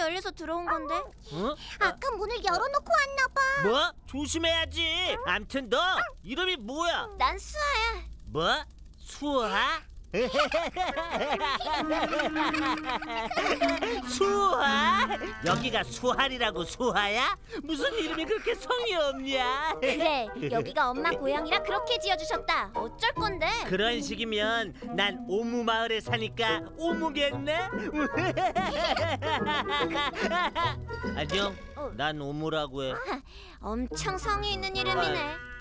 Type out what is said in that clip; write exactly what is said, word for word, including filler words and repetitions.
열려서 들어온 건데. 어? 아까 문을 열어놓고 왔나 봐. 뭐? 조심해야지. 암튼 너 이름이 뭐야? 난 수아야. 뭐? 수아? 수아? 여기가 수할이라고 수아야? 무슨 이름이 그렇게 성이 없냐? 그래, 여기가 엄마 고향이라 그렇게 지어주셨다. 어쩔 건데? 그런 식이면 난 오무 마을에 사니까 오무겠네? 안녕, 어. 난 오무라고 해. 엄청 성이 있는 이름이네.